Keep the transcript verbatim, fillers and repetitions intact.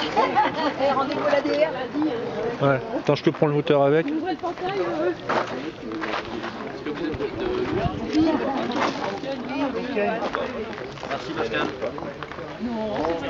Rendez-vous la D R, vas-y. Ouais. Attends, je peux prendre le moteur avec. Ouvrez le portail. Merci Pascal.